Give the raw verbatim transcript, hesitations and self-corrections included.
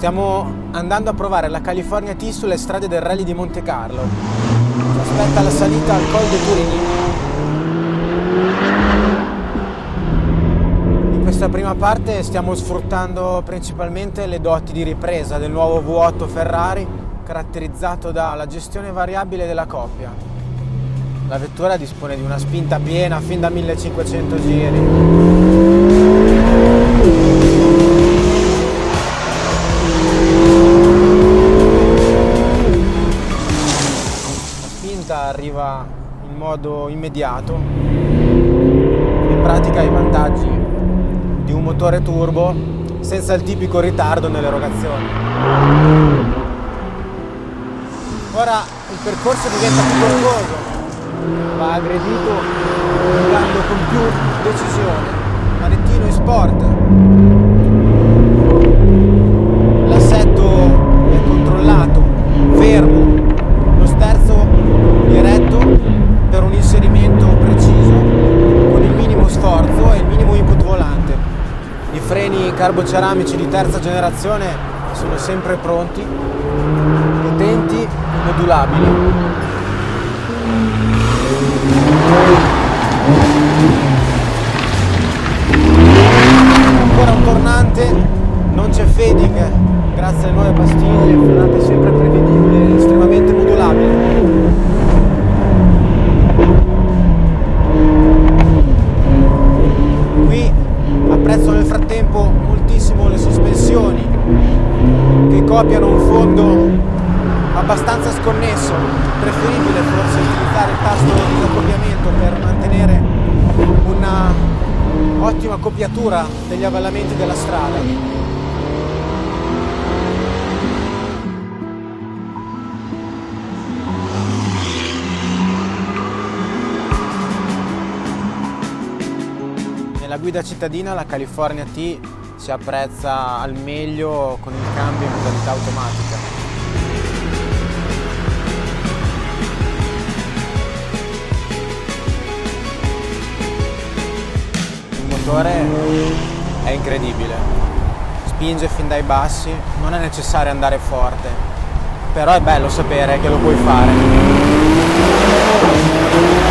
Stiamo andando a provare la California T sulle strade del Rally di Monte Carlo. Ci aspetta la salita al Col de Turini. In questa prima parte stiamo sfruttando principalmente le doti di ripresa del nuovo V otto Ferrari, caratterizzato dalla gestione variabile della coppia. La vettura dispone di una spinta piena fin da millecinquecento giri. Arriva in modo immediato, in pratica ha i vantaggi di un motore turbo senza il tipico ritardo nell'erogazione. Ora il percorso diventa più corposo, va aggredito andando con più decisione, manettino in sport. L'assetto è controllato, fermo, lo sterzo diretto per un inserimento preciso con il minimo sforzo e il minimo input volante. I freni carboceramici di terza generazione sono sempre pronti, potenti e modulabili. Ancora un tornante, non c'è fading grazie alle nuove pastiglie, frenate sempre prevedibili, estremamente modulabili. Qui apprezzo nel frattempo moltissimo le sospensioni che copiano un fondo abbastanza sconnesso, preferibile forse utilizzare il tasto di disaccoppiamento per mantenere una ottima coppiatura degli avvallamenti della strada. Nella guida cittadina la California T si apprezza al meglio con il cambio in modalità automatica. Il motore è incredibile, spinge fin dai bassi, non è necessario andare forte, però è bello sapere che lo puoi fare.